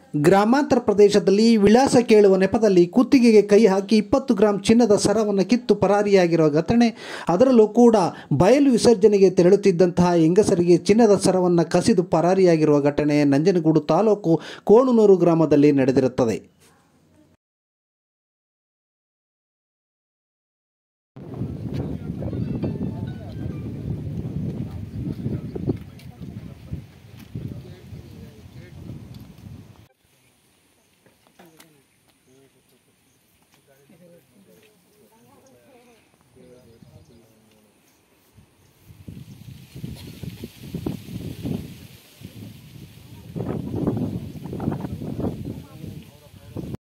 ಗ್ರಾಮಾಂತರ ಪ್ರದೇಶದಲ್ಲಿ ವಿಳಾಸ ಕೇಳುವ ನೆಪದಲ್ಲಿ ಕುತ್ತಿಗೆಗೆ ಕೈ ಹಾಕಿ 20 ಗ್ರಾಂ ಚಿನ್ನದ ಸರವನ್ನು ಕಿತ್ತು ಪರಾರಿಯಾಗಿರುವ ಘಟನೆ. ಅದರಲ್ಲೂ ಕೂಡ ಬಯಲು ವಿಸರ್ಜನೆಗೆ ತೆರಳುತ್ತಿದ್ದಂತಹ ಹೆಂಗಸರಿಗೆ ಚಿನ್ನದ ಸರವನ್ನು ಕಸಿದು ಪರಾರಿಯಾಗಿರುವ ಘಟನೆ ನಂಜನಗೂಡು ತಾಲೂಕು ಕೋಣನೂರು ಗ್ರಾಮದಲ್ಲಿ ನಡೆದಿರುತ್ತದೆ.